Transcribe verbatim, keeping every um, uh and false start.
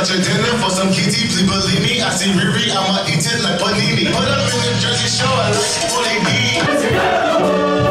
out your dinner for some kitty, please believe me. I see Riri, I'ma eat it like panini. Put up in the Jersey Shore, I like what they need.